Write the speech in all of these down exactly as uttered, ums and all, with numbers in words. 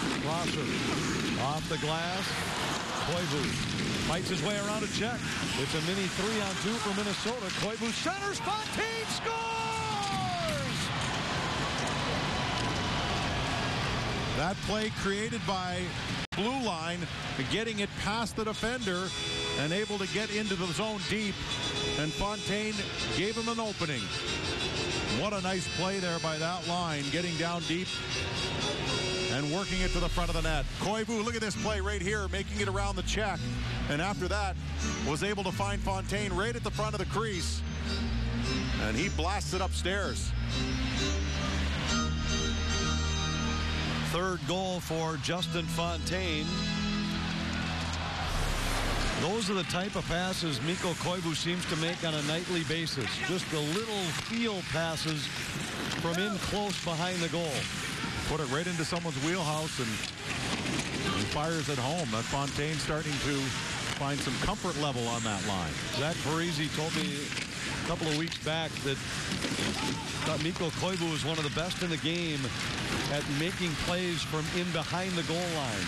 Prosser off the glass. Koivu fights his way around a check. It's a mini three on two for Minnesota. Koivu centers. Fontaine scores! That play created by blue line, getting it past the defender and able to get into the zone deep. And Fontaine gave him an opening. What a nice play there by that line, getting down deep and working it to the front of the net. Koivu, look at this play right here, making it around the check. And after that, was able to find Fontaine right at the front of the crease. And he blasts it upstairs. Third goal for Justin Fontaine. Those are the type of passes Mikko Koivu seems to make on a nightly basis. Just the little feel passes from in close behind the goal. Put it right into someone's wheelhouse and he fires it home. That Fontaine starting to find some comfort level on that line. Zach Parise told me a couple of weeks back that thought Mikko Koivu was one of the best in the game at making plays from in behind the goal line.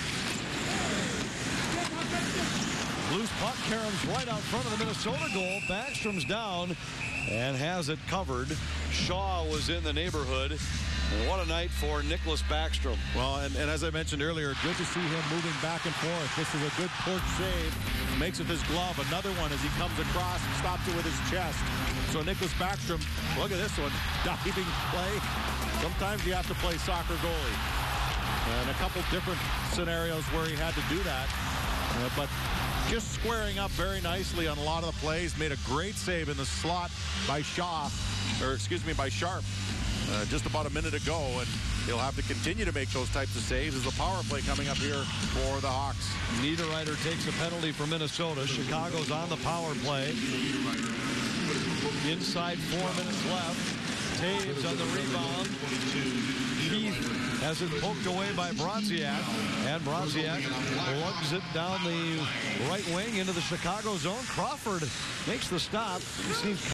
Loose puck caroms right out front of the Minnesota goal. Backstrom's down and has it covered. Shaw was in the neighborhood. And what a night for Nicholas Backstrom. Well, and, and as I mentioned earlier, good to see him moving back and forth. This is a good porch save. Makes with his glove. Another one as he comes across and stops it with his chest. So Nicholas Backstrom, look at this one. Diving play. Sometimes you have to play soccer goalie. And a couple different scenarios where he had to do that. Uh, but just squaring up very nicely on a lot of the plays. Made a great save in the slot by Shaw, or excuse me, by Sharp. Uh, just about a minute ago, and he'll have to continue to make those types of saves as the power play coming up here for the Hawks. Niederreiter takes a penalty for Minnesota. Chicago's on the power play. Inside four minutes left. Taves on the rebound. Keith has it poked away by Brodziak, and Brodziak lugs it down the right wing into the Chicago zone. Crawford makes the stop. He seems